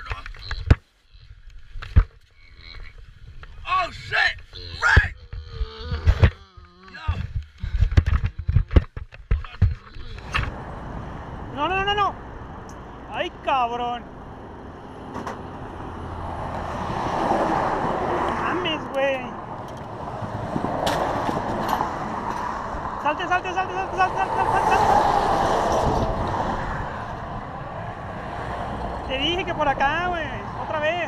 Oh shit! Right! Yo! No, no, no, no. Ay, cabrón. Mames, güey. Salte, salte, salte, salte, salte, salte, salte, salte. Te dije que por acá, güey. Otra vez.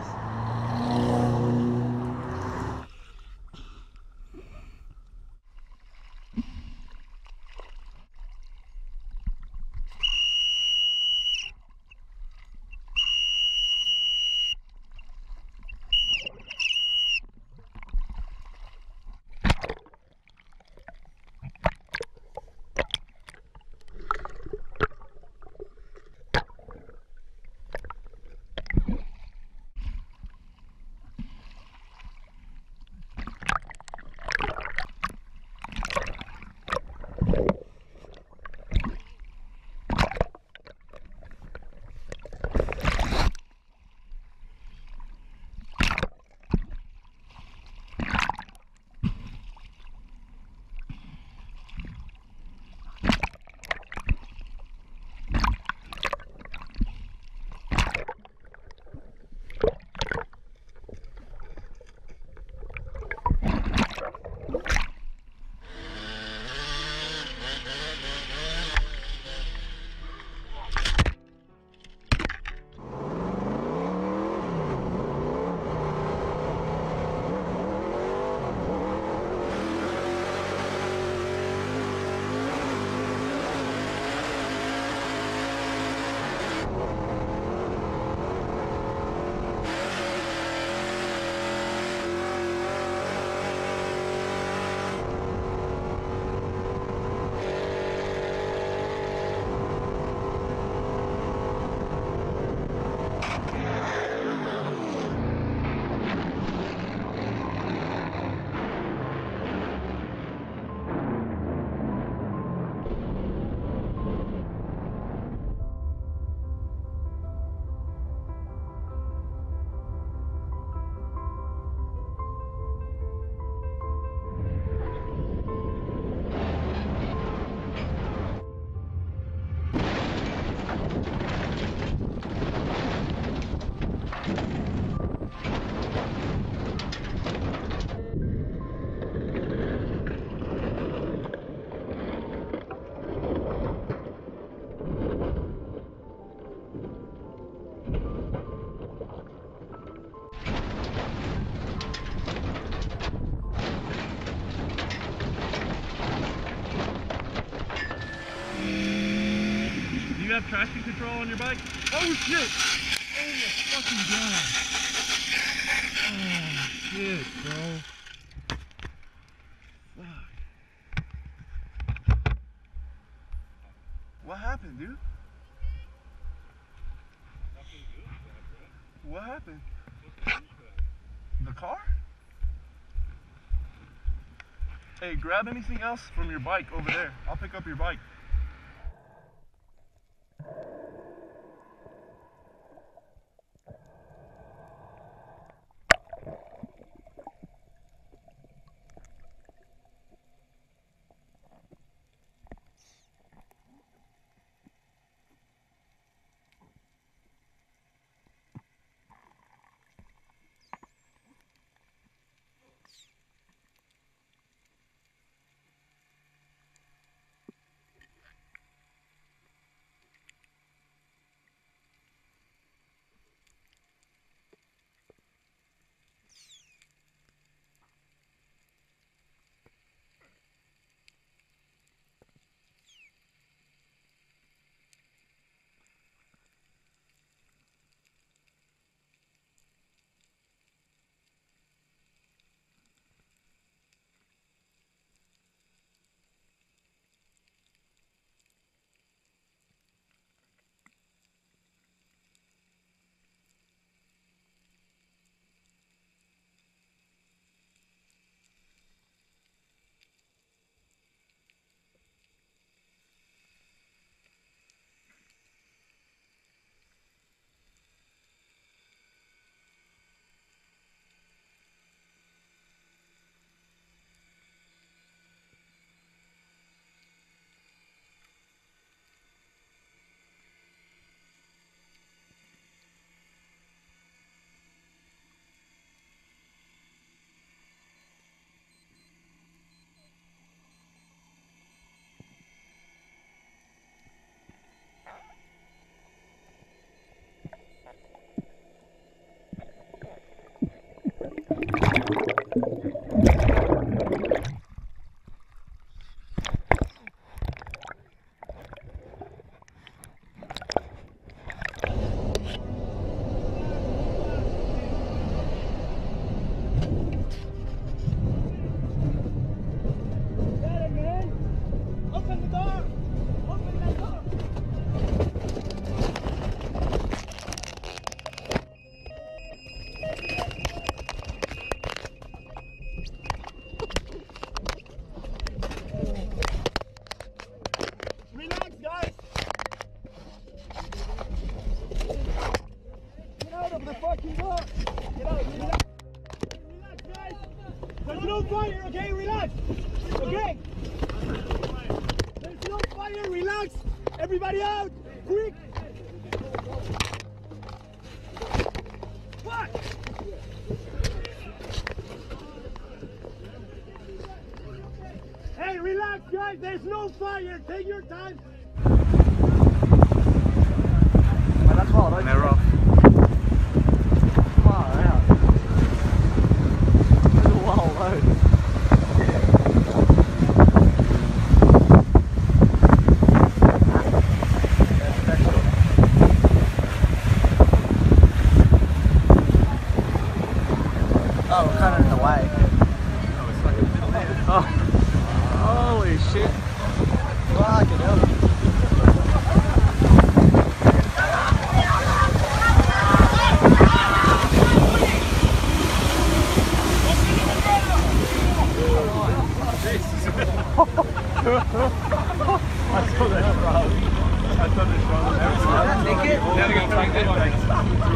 Do you have traction control on your bike? Oh shit! Oh my fucking god! Oh shit, bro. Fuck. What happened, dude? What happened? The car? Hey, grab anything else from your bike over there. I'll pick up your bike. fire, okay? Relax. Okay? There's no fire, relax. Everybody out, quick. What? Hey, relax, guys. There's no fire. Take your time. That's hard, And they're rough. far out. There's a whole load. Oh, we're kind of in the way. Oh, holy shit. Fucking hell. I saw this.